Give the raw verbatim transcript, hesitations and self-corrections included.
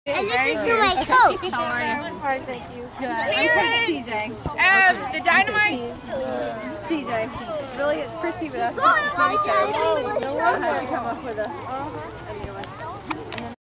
And this is to my coat. How are you? Alright, thank you. Good. I'm T J. Um, the dynamite. T J. Really, it's Christy, but that's not Micah. I had to come up with a, a new one.